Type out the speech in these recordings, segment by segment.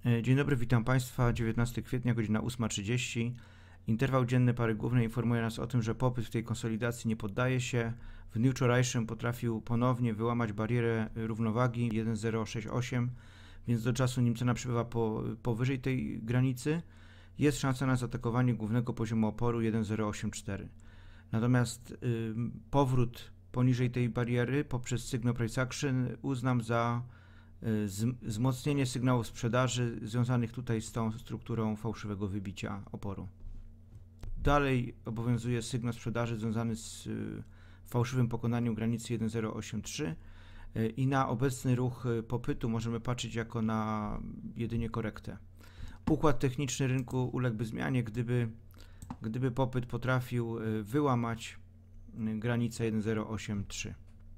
Dzień dobry, witam Państwa. 19 kwietnia, godzina 8:30. Interwał dzienny pary głównej informuje nas o tym, że popyt w tej konsolidacji nie poddaje się. W dniu wczorajszym potrafił ponownie wyłamać barierę równowagi 1,068, więc do czasu, nim cena przebywa powyżej tej granicy, jest szansa na zaatakowanie głównego poziomu oporu 1,084. Natomiast powrót poniżej tej bariery poprzez sygnał price action uznam za wzmocnienie sygnałów sprzedaży związanych tutaj z tą strukturą fałszywego wybicia oporu. Dalej obowiązuje sygnał sprzedaży związany z fałszywym pokonaniem granicy 1,083 i na obecny ruch popytu możemy patrzeć jako na jedynie korektę. Układ techniczny rynku uległby zmianie, gdyby popyt potrafił wyłamać granicę 1,083.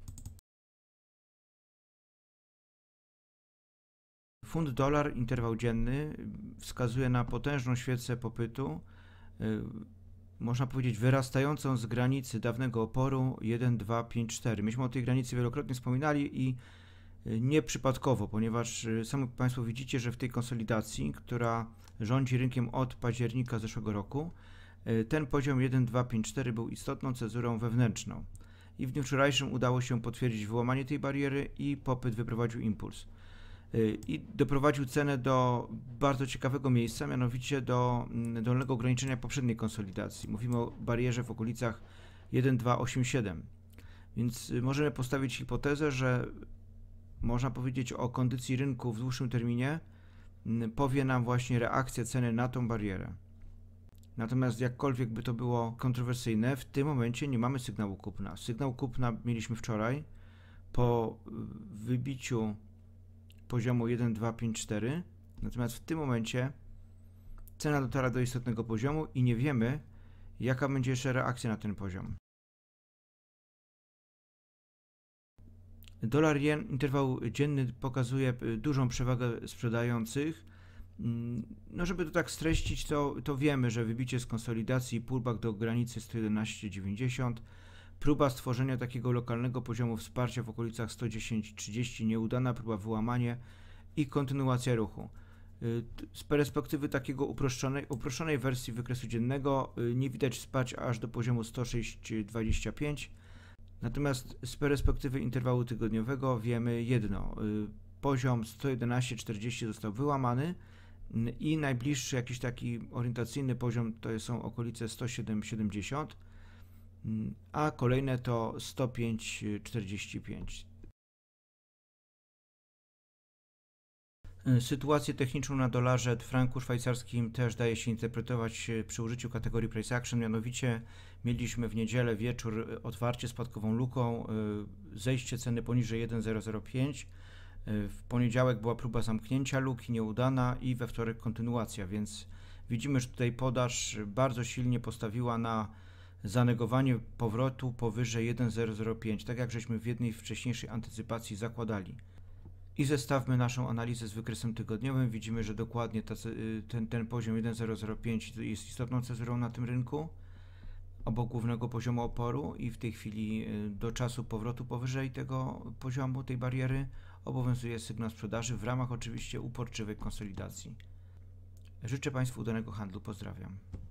Funt dolar, interwał dzienny, wskazuje na potężną świecę popytu, można powiedzieć wyrastającą z granicy dawnego oporu 1,254. Myśmy o tej granicy wielokrotnie wspominali i nieprzypadkowo, ponieważ sami Państwo widzicie, że w tej konsolidacji, która rządzi rynkiem od października zeszłego roku, ten poziom 1,254 był istotną cezurą wewnętrzną. I w dniu wczorajszym udało się potwierdzić wyłamanie tej bariery i popyt wyprowadził impuls. I doprowadził cenę do bardzo ciekawego miejsca, mianowicie do dolnego ograniczenia poprzedniej konsolidacji. Mówimy o barierze w okolicach 1,287. Więc możemy postawić hipotezę, że można powiedzieć o kondycji rynku w dłuższym terminie powie nam właśnie reakcja ceny na tą barierę. Natomiast jakkolwiek by to było kontrowersyjne, w tym momencie nie mamy sygnału kupna. Sygnał kupna mieliśmy wczoraj po wybiciu poziomu 1,254, natomiast w tym momencie cena dotarła do istotnego poziomu i nie wiemy, jaka będzie jeszcze reakcja na ten poziom. Dolar-jen, interwał dzienny pokazuje dużą przewagę sprzedających. No, żeby to tak streścić, to wiemy, że wybicie z konsolidacji, pullback do granicy 111,90, próba stworzenia takiego lokalnego poziomu wsparcia w okolicach 110,30, nieudana próba wyłamania i kontynuacja ruchu. Z perspektywy takiego uproszczonej wersji wykresu dziennego nie widać wsparcia aż do poziomu 106,25. Natomiast z perspektywy interwału tygodniowego wiemy jedno, poziom 111,40 został wyłamany i najbliższy jakiś taki orientacyjny poziom to są okolice 107,70, a kolejne to 105,45. Sytuację techniczną na dolarze franku szwajcarskim też daje się interpretować przy użyciu kategorii price action, mianowicie mieliśmy w niedzielę wieczór otwarcie spadkową luką, zejście ceny poniżej 1,005, w poniedziałek była próba zamknięcia luki nieudana i we wtorek kontynuacja, więc widzimy, że tutaj podaż bardzo silnie postawiła na zanegowanie powrotu powyżej 1,005, tak jak żeśmy w jednej wcześniejszej antycypacji zakładali. I zestawmy naszą analizę z wykresem tygodniowym. Widzimy, że dokładnie ten poziom 1,005 jest istotną cezurą na tym rynku obok głównego poziomu oporu i w tej chwili do czasu powrotu powyżej tego poziomu, tej bariery obowiązuje sygnał sprzedaży w ramach oczywiście uporczywej konsolidacji. Życzę Państwu udanego handlu. Pozdrawiam.